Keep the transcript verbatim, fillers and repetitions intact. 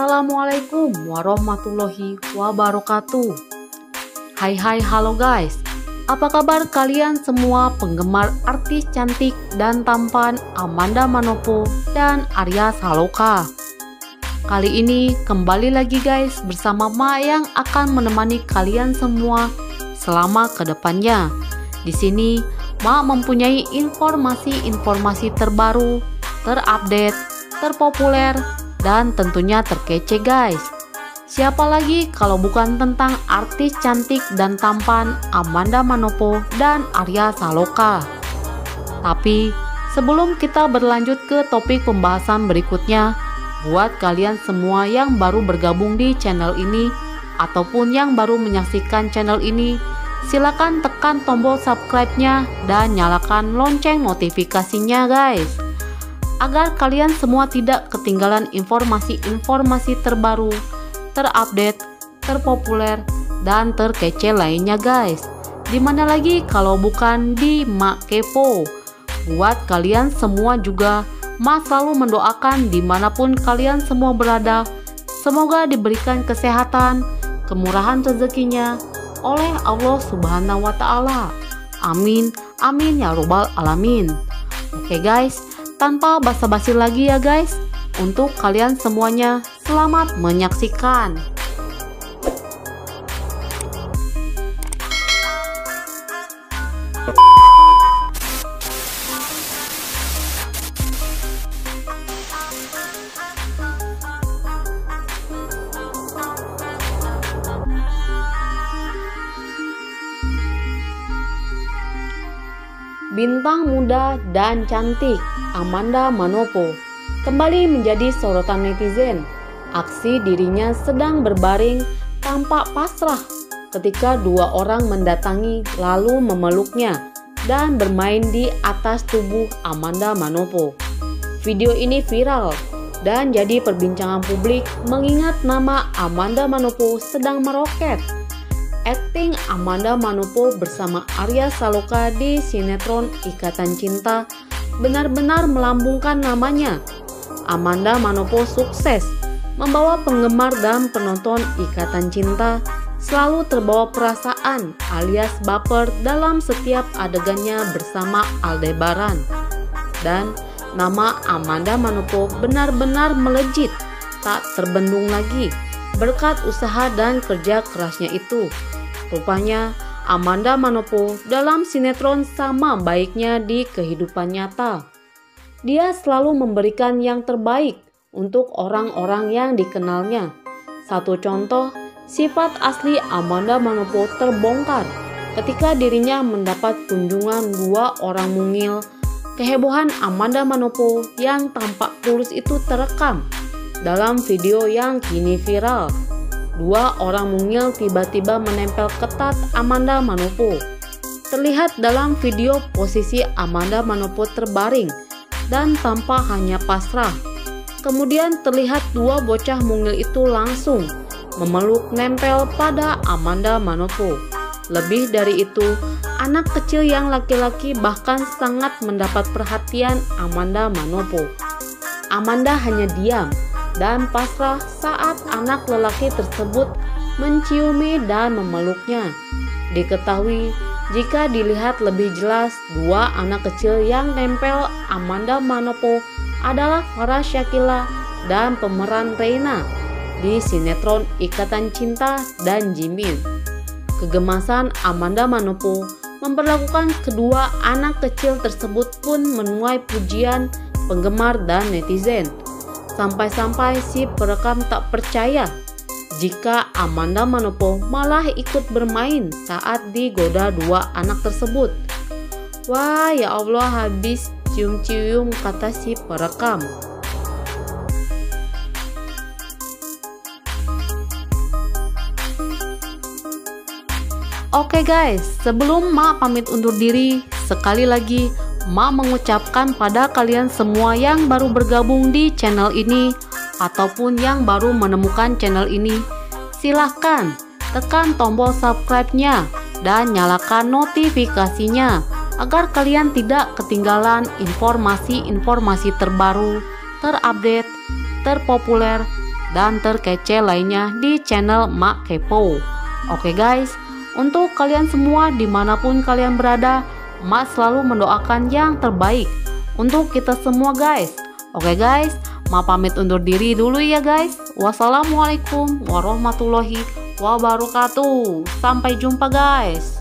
Assalamualaikum warahmatullahi wabarakatuh. Hai hai halo guys. Apa kabar kalian semua penggemar artis cantik dan tampan Amanda Manopo dan Arya Saloka? Kali ini kembali lagi guys bersama Ma yang akan menemani kalian semua selama kedepannya. Di sini Ma mempunyai informasi-informasi terbaru, terupdate, terpopuler, dan tentunya terkece guys. Siapa lagi kalau bukan tentang artis cantik dan tampan Amanda Manopo dan Arya Saloka. Tapi sebelum kita berlanjut ke topik pembahasan berikutnya, buat kalian semua yang baru bergabung di channel ini ataupun yang baru menyaksikan channel ini, silakan tekan tombol subscribe-nya dan nyalakan lonceng notifikasinya guys, agar kalian semua tidak ketinggalan informasi-informasi terbaru, terupdate, terpopuler, dan terkece lainnya guys. Dimana lagi kalau bukan di Mak Kepo. Buat kalian semua juga, Ma selalu mendoakan dimanapun kalian semua berada, semoga diberikan kesehatan, kemurahan rezekinya oleh Allah Subhanahu wa Ta'ala. Amin, amin ya robbal alamin. Oke guys, tanpa basa-basi lagi ya guys, untuk kalian semuanya selamat menyaksikan. Bintang muda dan cantik Amanda Manopo kembali menjadi sorotan netizen. Aksi dirinya sedang berbaring tampak pasrah ketika dua orang mendatangi lalu memeluknya dan bermain di atas tubuh Amanda Manopo. Video ini viral dan jadi perbincangan publik mengingat nama Amanda Manopo sedang meroket. Akting Amanda Manopo bersama Arya Saloka di sinetron Ikatan Cinta benar-benar melambungkan namanya. Amanda Manopo sukses membawa penggemar dan penonton Ikatan Cinta selalu terbawa perasaan alias baper dalam setiap adegannya bersama Aldebaran. Dan nama Amanda Manopo benar-benar melejit, tak terbendung lagi berkat usaha dan kerja kerasnya itu. Rupanya Amanda Manopo dalam sinetron sama baiknya di kehidupan nyata. Dia selalu memberikan yang terbaik untuk orang-orang yang dikenalnya. Satu contoh, sifat asli Amanda Manopo terbongkar ketika dirinya mendapat kunjungan dua orang mungil. Kehebohan Amanda Manopo yang tampak tulus itu terekam dalam video yang kini viral. Dua orang mungil tiba-tiba menempel ketat Amanda Manopo. Terlihat dalam video posisi Amanda Manopo terbaring dan tampak hanya pasrah. Kemudian terlihat dua bocah mungil itu langsung memeluk nempel pada Amanda Manopo. Lebih dari itu, anak kecil yang laki-laki bahkan sangat mendapat perhatian Amanda Manopo. Amanda hanya diam dan pasrah saat anak lelaki tersebut menciumi dan memeluknya. Diketahui jika dilihat lebih jelas, dua anak kecil yang nempel Amanda Manopo adalah Farah Shakila dan pemeran Reina di sinetron Ikatan Cinta dan Jimin. Kegemasan Amanda Manopo memperlakukan kedua anak kecil tersebut pun menuai pujian penggemar dan netizen. Sampai-sampai si perekam tak percaya jika Amanda Manopo malah ikut bermain saat digoda dua anak tersebut. Wah ya Allah, habis cium-cium, kata si perekam. Oke guys, sebelum Ma pamit undur diri, sekali lagi Ma mengucapkan pada kalian semua yang baru bergabung di channel ini ataupun yang baru menemukan channel ini, silahkan tekan tombol subscribe-nya dan nyalakan notifikasinya agar kalian tidak ketinggalan informasi-informasi terbaru, terupdate, terpopuler, dan terkece lainnya di channel Mak Kepo. Oke guys, untuk kalian semua dimanapun kalian berada, Mak selalu mendoakan yang terbaik untuk kita semua guys. Oke guys, Mak pamit undur diri dulu ya guys. Wassalamualaikum warahmatullahi wabarakatuh. Sampai jumpa guys.